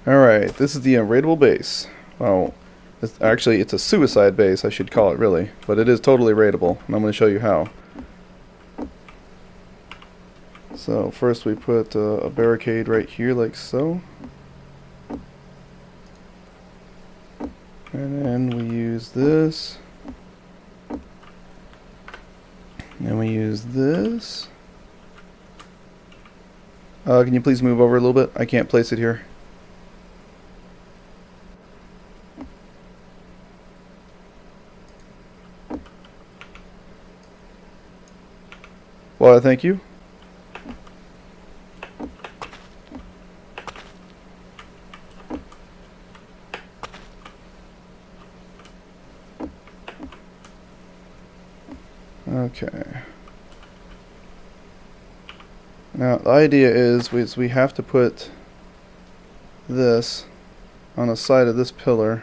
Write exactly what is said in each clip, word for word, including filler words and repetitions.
Alright, this is the unraidable base. Well, it's, actually it's a suicide base, I should call it really. But it is totally raidable, and I'm going to show you how. So first we put uh, a barricade right here like so. And then we use this. And we use this. Uh, can you please move over a little bit? I can't place it here. Well, thank you. Okay. Now the idea is we, is we have to put this on the side of this pillar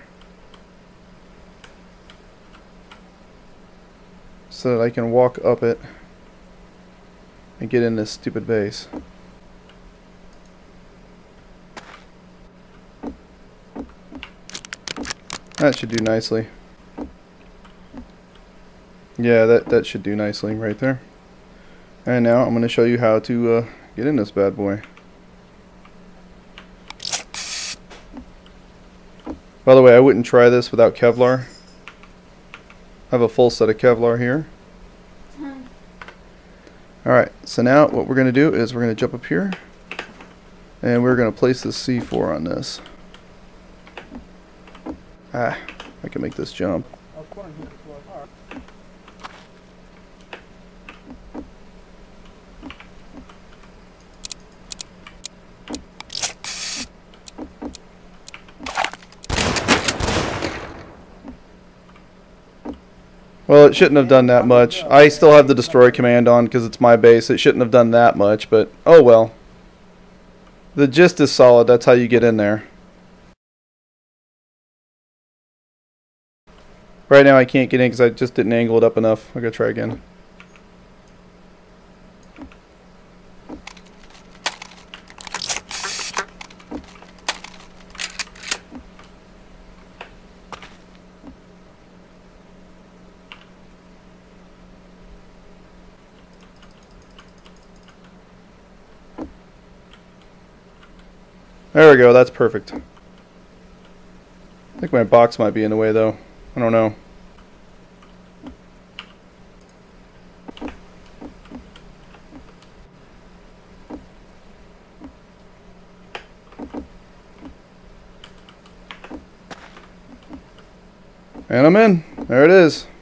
so that I can walk up it and get in this stupid base. That should do nicely. Yeah, that, that should do nicely right there. And now I'm going to show you how to uh, get in this bad boy. By the way, I wouldn't try this without Kevlar. I have a full set of Kevlar here. Alright, so now what we're going to do is we're going to jump up here and we're going to place this C four on this. Ah, I can make this jump. Well, it shouldn't have done that much. I still have the destroy command on because it's my base. It shouldn't have done that much, but oh well. The gist is solid. That's how you get in there. Right now I can't get in because I just didn't angle it up enough. I'm going to try again. There we go, that's perfect. I think my box might be in the way though. I don't know. And I'm in. There it is.